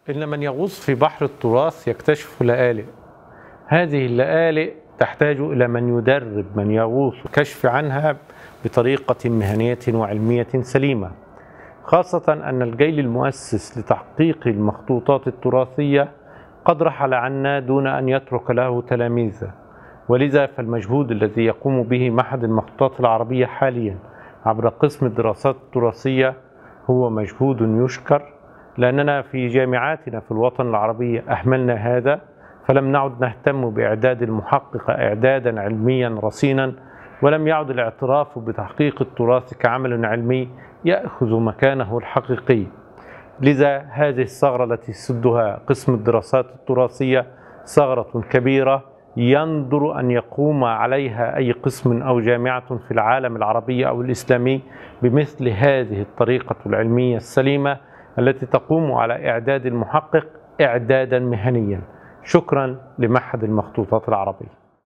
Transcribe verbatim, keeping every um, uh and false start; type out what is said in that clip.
إن من يغوص في بحر التراث يكتشف لآلئ. هذه اللآلئ تحتاج إلى من يدرب من يغوص كشف عنها بطريقة مهنية وعلمية سليمة، خاصة أن الجيل المؤسس لتحقيق المخطوطات التراثية قد رحل عنا دون أن يترك له تلاميذه، ولذا فالمجهود الذي يقوم به معهد المخطوطات العربية حاليا عبر قسم الدراسات التراثية هو مجهود يشكر، لأننا في جامعاتنا في الوطن العربي أهملنا هذا، فلم نعد نهتم بإعداد المحقق إعدادا علميا رصينا، ولم يعد الاعتراف بتحقيق التراث كعمل علمي يأخذ مكانه الحقيقي. لذا هذه الثغرة التي يسدها قسم الدراسات التراثية ثغرة كبيرة يندر أن يقوم عليها أي قسم أو جامعة في العالم العربي أو الإسلامي بمثل هذه الطريقة العلمية السليمة التي تقوم على إعداد المحقق إعدادا مهنيا. شكرا لمعهد المخطوطات العربية.